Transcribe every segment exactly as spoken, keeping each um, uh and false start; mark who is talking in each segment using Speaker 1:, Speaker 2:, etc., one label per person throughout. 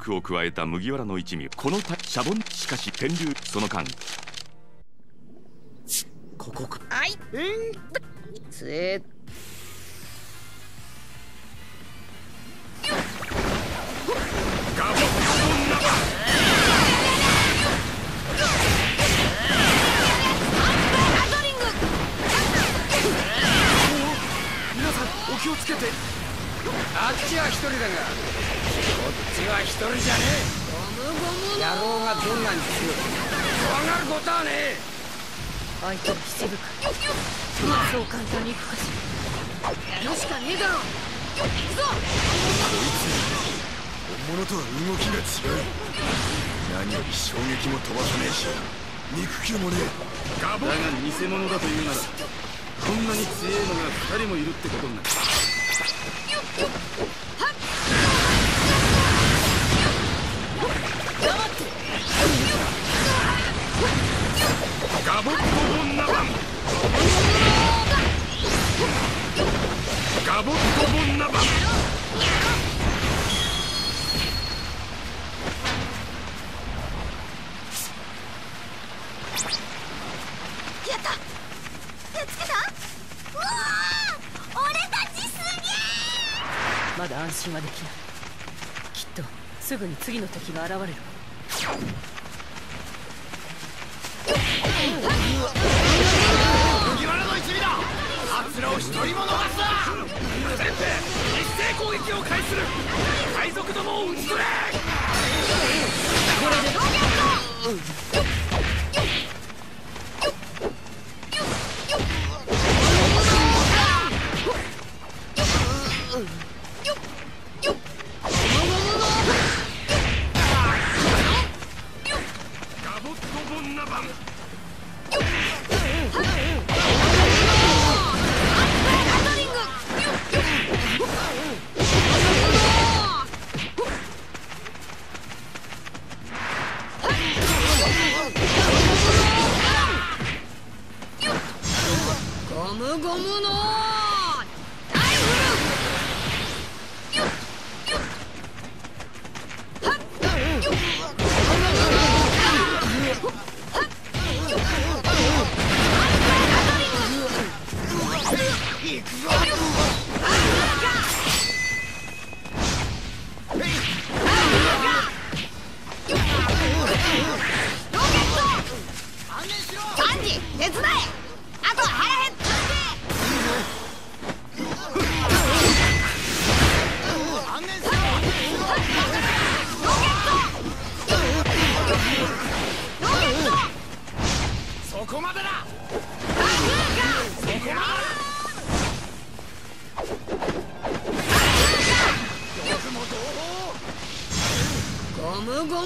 Speaker 1: クを加えた麦わらの一味、このシャボン。しかし天竜その間、
Speaker 2: ここか。
Speaker 3: あい、うん、つえ。
Speaker 2: ガボッガボンナバ。皆さんお気をつけて。あっちは一人だが、こっちは一人じゃねえ。
Speaker 3: ゴムゴム
Speaker 2: 野郎がどんなに強い、怖がることはねえ。
Speaker 3: 相手は七分か。そう簡単にいくかしら。やるしかねえだろ。行くぞ。
Speaker 2: こいつ本物とは動きが違う。何より衝撃も飛ばさねえし、肉球もねえ。だが偽物だというなら、こんなに強えのが二人もいるってことになる。ガボッとボンナバン。ガボッとボンナバン。
Speaker 4: やった。手つけた。うわー、俺たちすげえ。
Speaker 3: まだ安心はできない。きっとすぐに次の敵が現れる。
Speaker 2: 麦わらの一味だ。奴らを一人も逃すな。全兵一斉攻撃を開始する。海賊どもを討ち取れ。
Speaker 3: これでロケット。
Speaker 2: ガボッとボンナバン。
Speaker 3: ゴムゴムの
Speaker 4: サンジ、手伝え。あとは腹減った。
Speaker 2: そこまでだ。
Speaker 3: ゴムゴムの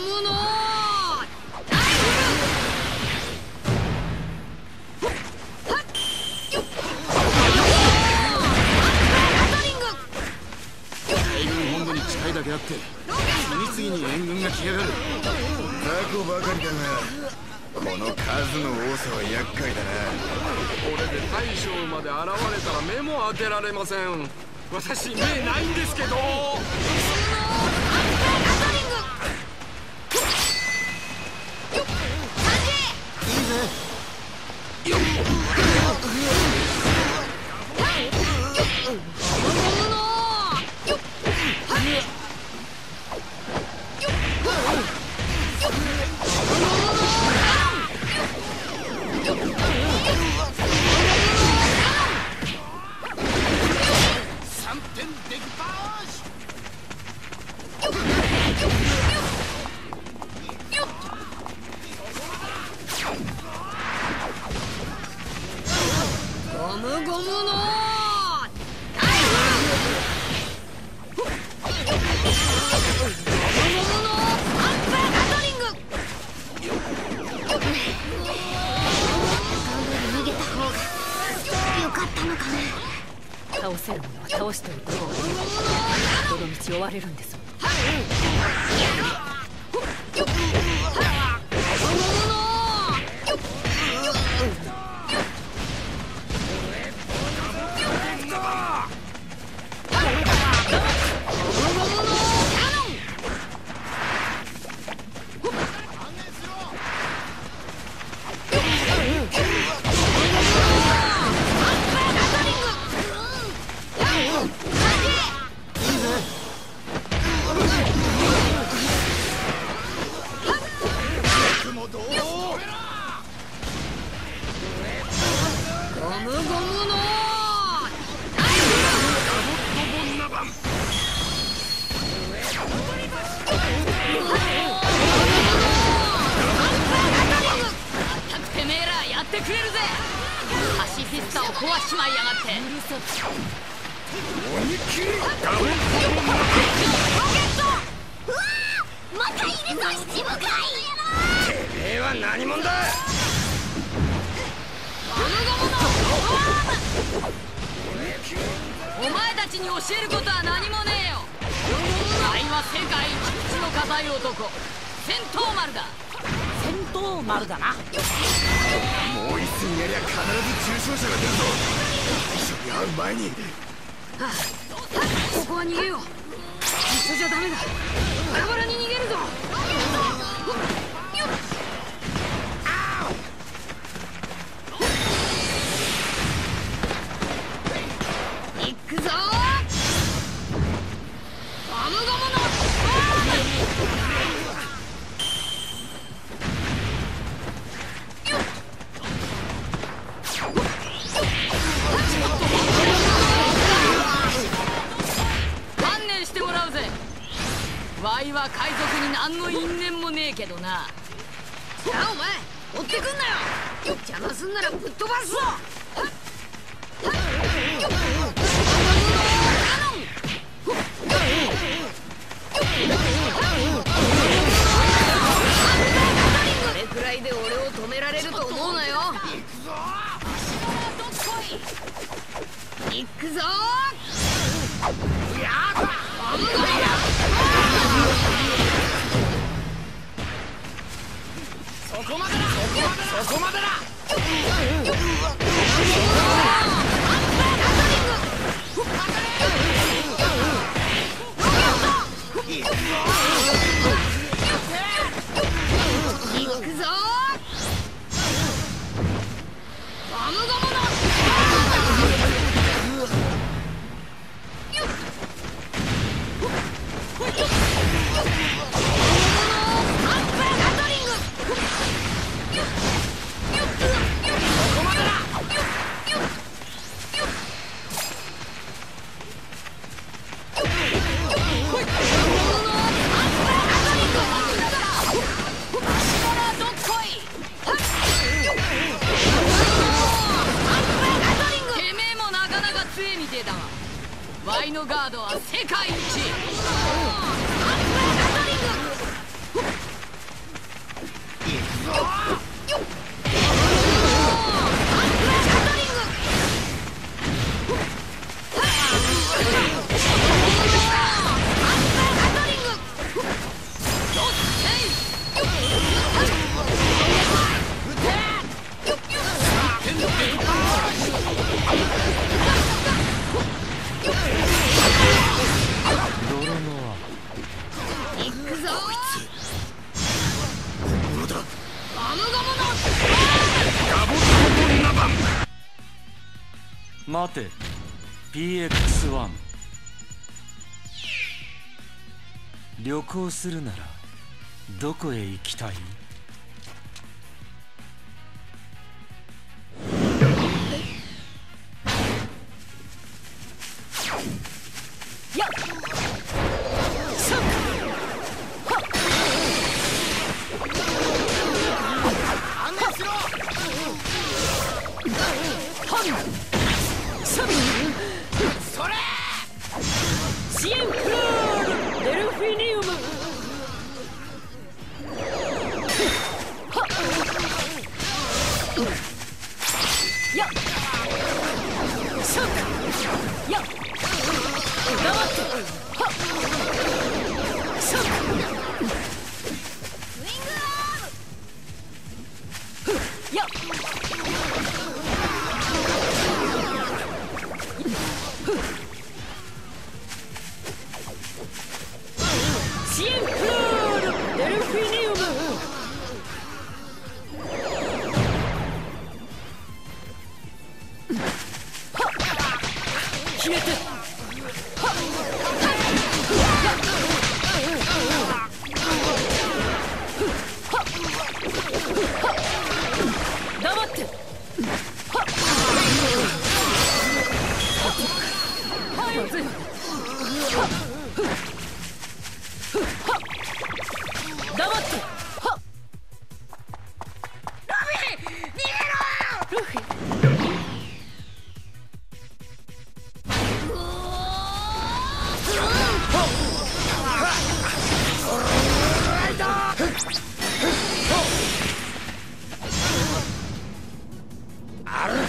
Speaker 2: 本部に近いだけあって次々に援軍が来やがる。雑魚ばかりだが、この数の多さは厄介だな。これで大将まで現れたら目も当てられません。私目ないんですけど。
Speaker 3: ゴムゴムの倒せるものは倒しておいた方がどの道追われるんですもん。 はしまいやがって。
Speaker 2: 思いっきりガブ
Speaker 4: ロケット。うわー、またいるぞ七部会。
Speaker 2: てめえは何者だ。
Speaker 3: お前たちに教えることは何もねえよ。ワイは世界一口の固い男、戦闘丸だ。
Speaker 5: 戦闘丸だな。
Speaker 2: もう一戦やりゃ必ず重傷者が出るぞ。最初に会う前に。
Speaker 3: はあ、ここは逃げよう。一緒じゃダメだ。バラバラに逃げるぞ。行くぞー。ゴムゴムの観念してもらうぜ。ワイは海賊に何の因縁もねえけどな。じゃあお前追ってくんなよ。邪魔すんならぶっ飛ばすぞ。これくらいで俺を止められると思うなよ。行くぞー。やだ。そこまでだ。そこまでだ。行くぞー。ゴムゴムのワイのガードは世界一。
Speaker 6: 待て ピーエックスワン。 旅行するならどこへ行きたい？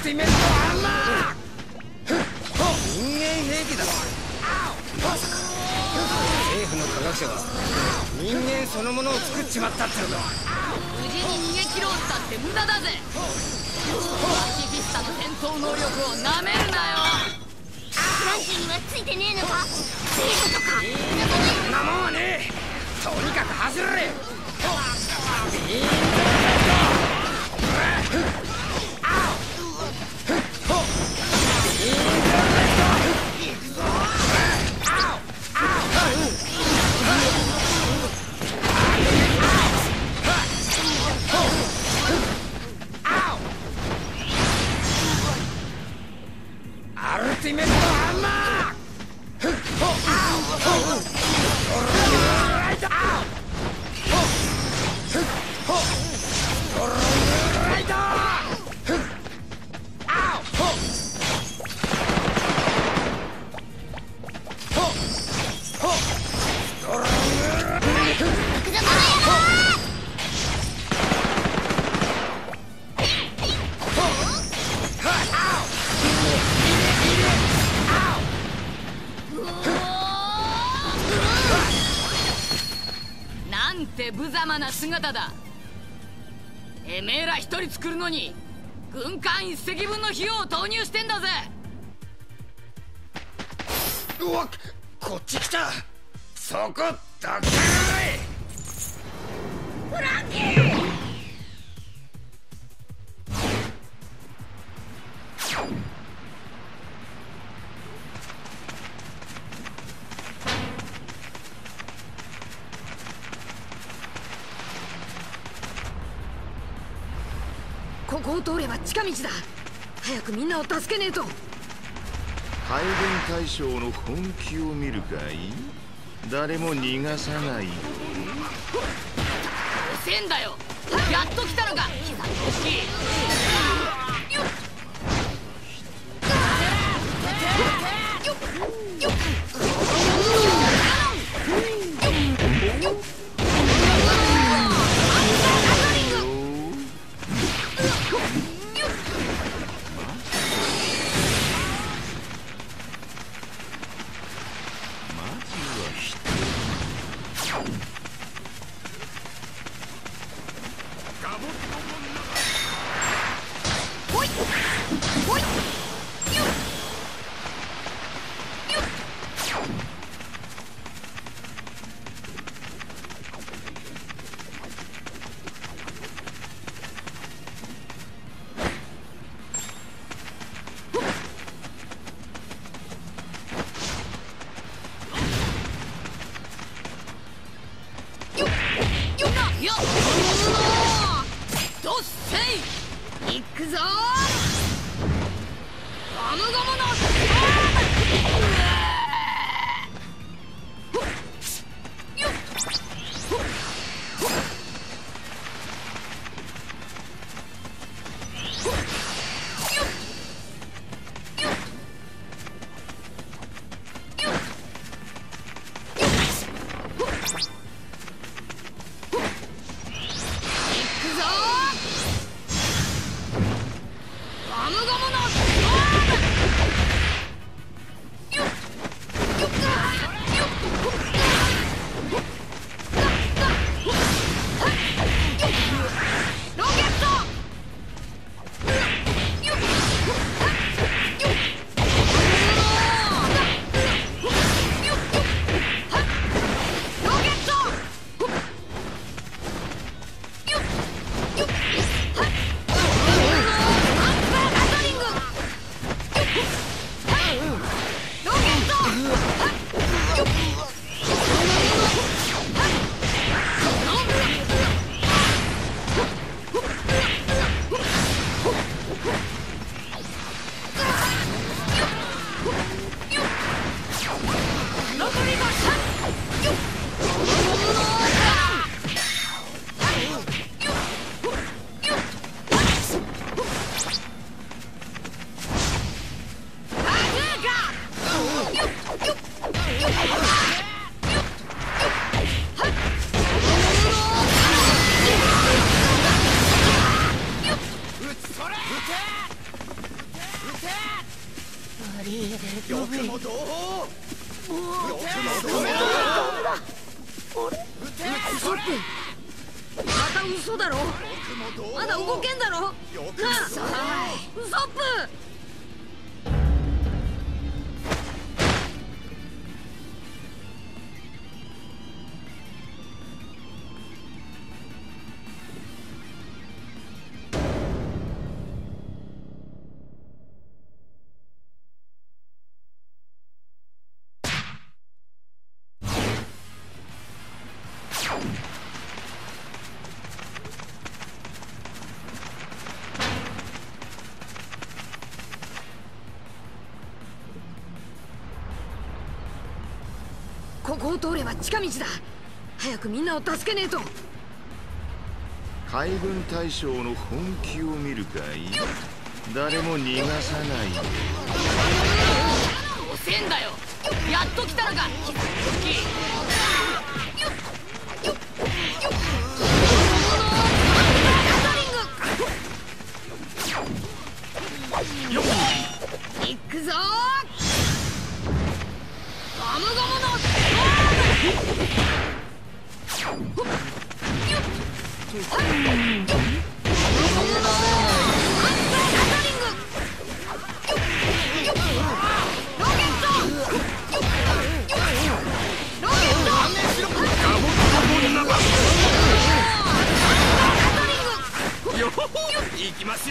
Speaker 7: ティメットアーマー。人間兵器だろ。まさか政府の科学者は人間そのものを作っちまったってのか。
Speaker 3: 無事に逃げ切ろうったって無駄だぜ。パシフィスタの戦闘能力をなめるなよ。
Speaker 4: フランキーにはついてねえのか。セーフとか
Speaker 7: そんなもんはねえ。とにかく走れ。ビーンアルティメットハンマー。ライダー。ライダー。
Speaker 3: なんて無様な姿だ。てめえら一人作るのに軍艦一隻分の費用を投入してんだぜ。
Speaker 7: うわっ、こっち来た。そこだけない。
Speaker 4: フランキー。
Speaker 3: ここを通れば近道だ。早くみんなを助けねえと。
Speaker 2: 海軍大将の本気を見るかい。誰も逃がさないよ。
Speaker 3: 遅えんだよ。やっと来たのか。膝に大きい。よっよっよっ行くぞー。ゴムゴムの
Speaker 2: よくも同胞。よくも同胞。
Speaker 3: ウソップ、また嘘だろ。まだ動けんだろ。なあ、ウソップ。ここを通れば近道だ。早くみんなを助けねえと。
Speaker 2: 海軍大将の本気を見るかい。誰も逃がさない。
Speaker 3: 遅えんだよ。やっと来たのか。行くぞー。ゴムゴムの
Speaker 1: 行きますよ。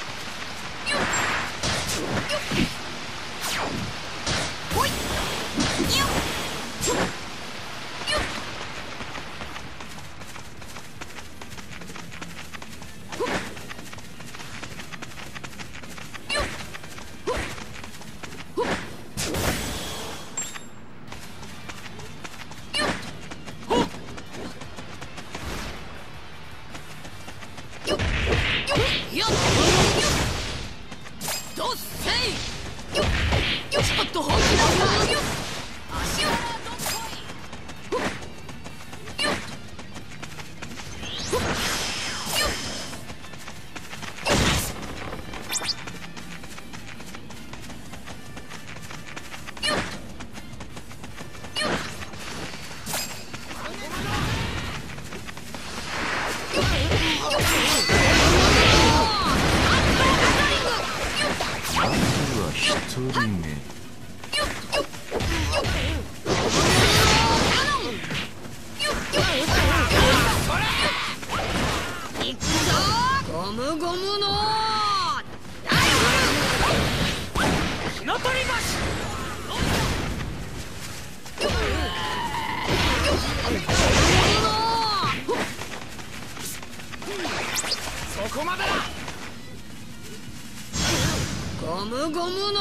Speaker 4: ほいよっゴムゴムの
Speaker 5: 火の鳥橋。
Speaker 7: そこまでだ。
Speaker 3: ゴムゴムの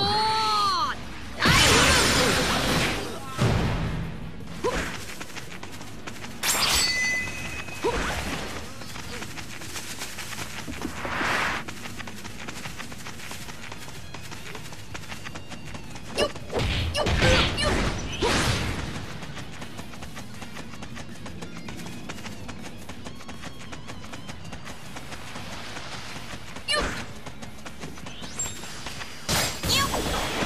Speaker 4: よっ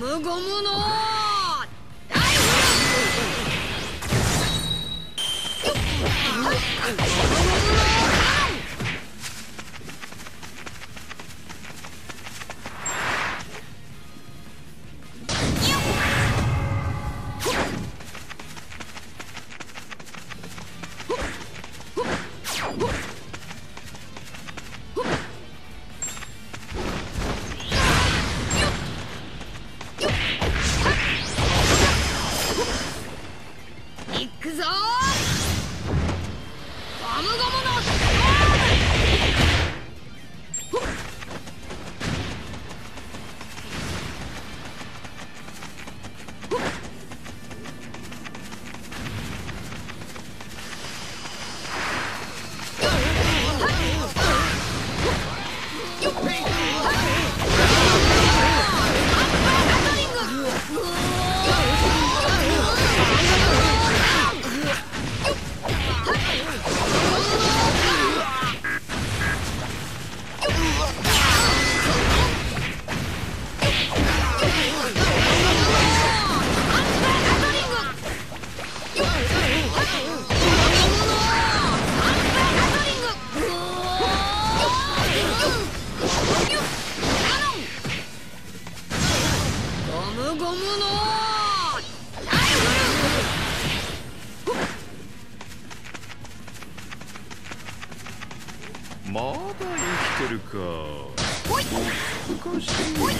Speaker 3: ムゴムの行くぞゴムゴムの
Speaker 2: まだ生きてるか。おかしいね。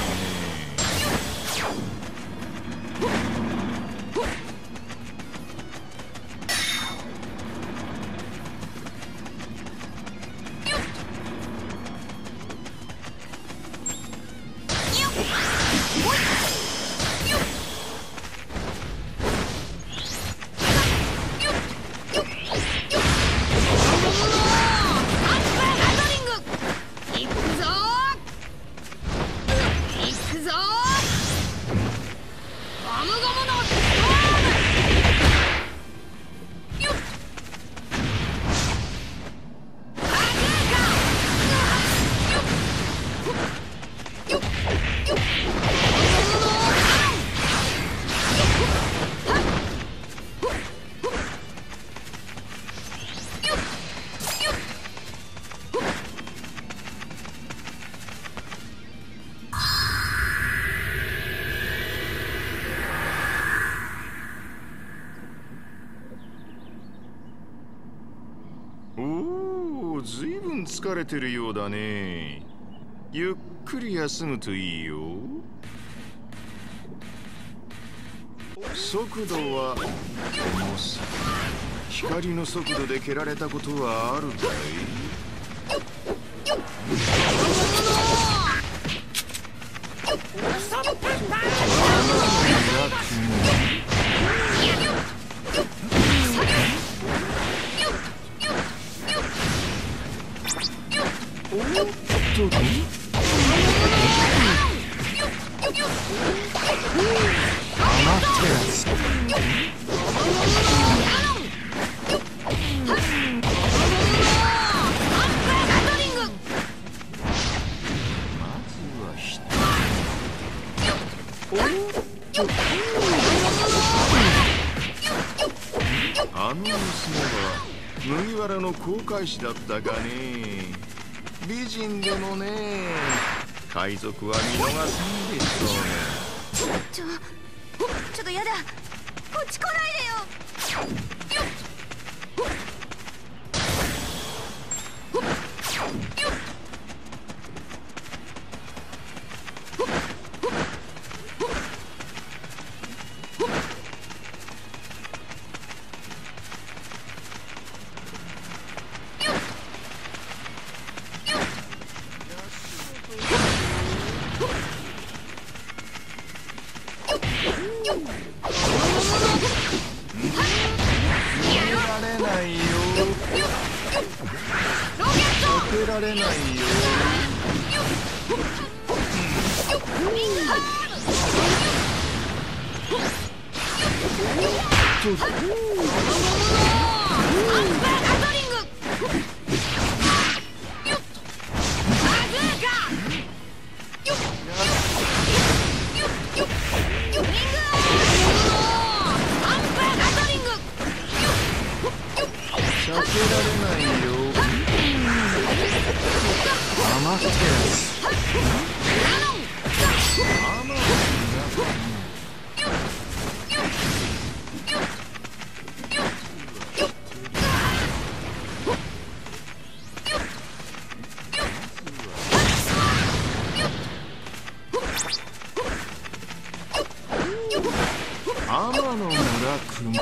Speaker 2: おお、ずいぶん疲れてるようだね。ゆっくり休むといいよ。速度は重さ。光の速度で蹴られたことはあるかい？おっとあの娘は麦わらの航海士だったかね。美人でもね、海賊は見逃すんでしょうね。
Speaker 4: ちょちょっとやだ、こっち来ないでよ。
Speaker 2: られないよ。
Speaker 3: こ
Speaker 2: 天の村く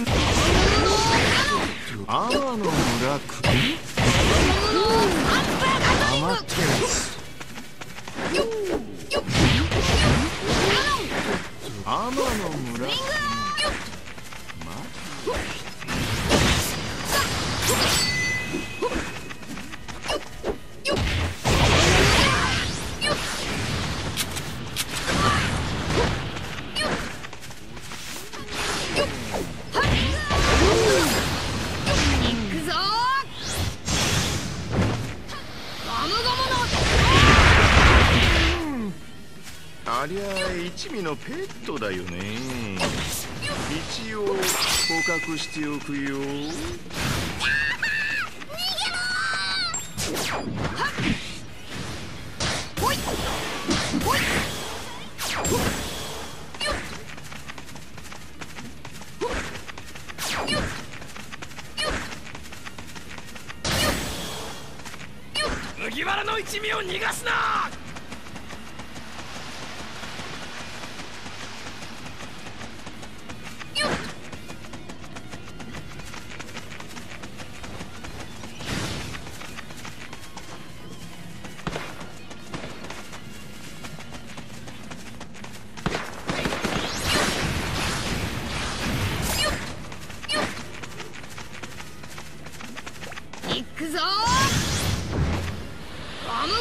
Speaker 2: 天の村くアマテラス天の村ありゃ一味のペットだよね。一応捕獲しておくよ。
Speaker 5: 麦わらの一味を逃がすな。
Speaker 3: 行くぞ。ゴムゴム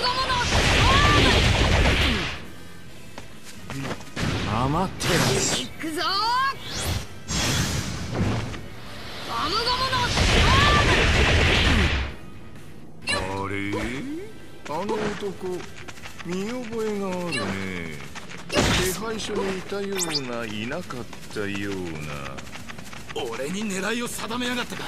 Speaker 3: の
Speaker 2: アマテラス
Speaker 3: 行くぞ。ゴムゴムの
Speaker 2: あれあの男見覚えがあるね。手配書にいたようないなかったような。
Speaker 5: 俺に狙いを定めやがったか。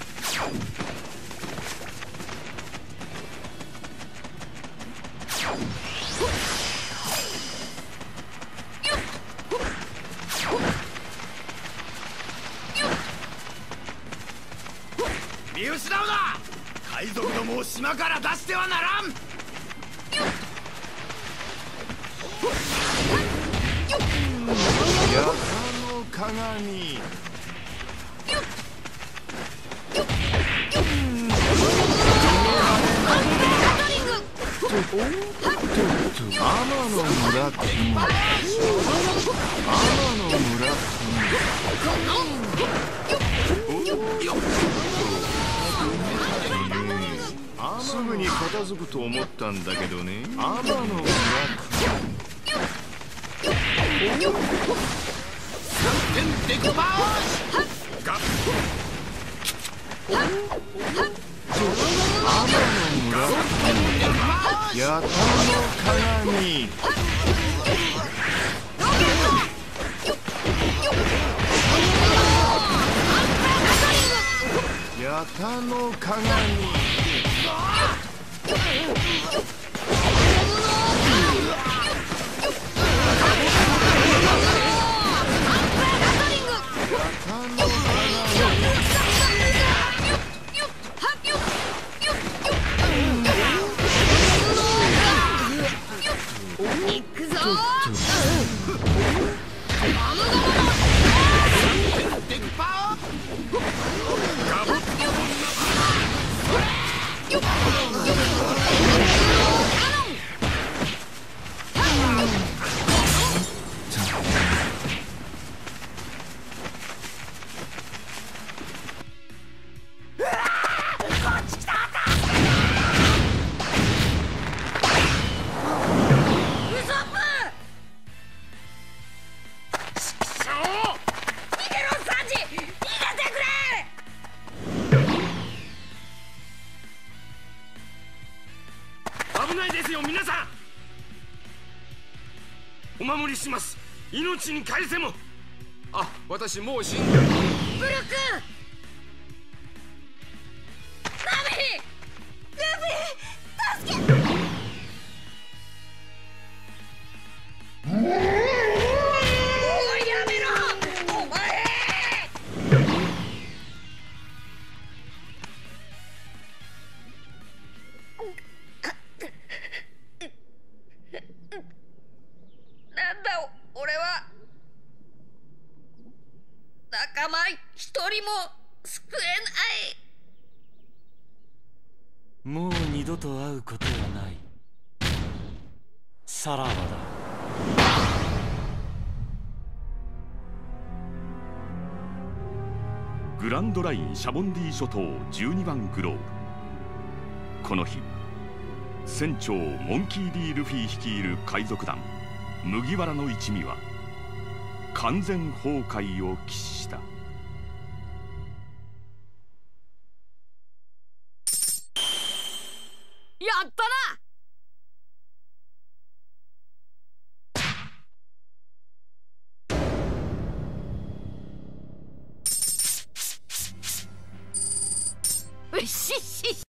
Speaker 5: 見失うな。海賊どもを島から出してはならん。
Speaker 2: ヤタの鏡天の村くん天の村くんすぐに片付くと思ったんだけどね。天の村くん
Speaker 5: デクバーガ
Speaker 2: ヤタの鏡ヤタの鏡
Speaker 3: 行くぞ。
Speaker 5: デクバ危ないですよ皆さん。お守りします。命に返せも。あ、私もう死んでる。
Speaker 3: ブルック、ナミ、
Speaker 4: ルフィ助け
Speaker 3: おいやめろお前。なんだ俺は。
Speaker 6: さらばだ。
Speaker 1: グランドラインシャボンディ諸島じゅうにばんグローブ。この日船長モンキー・ディ・ルフィ率いる海賊団麦わらの一味は完全崩壊を喫した。
Speaker 3: やったな。うっしっしっ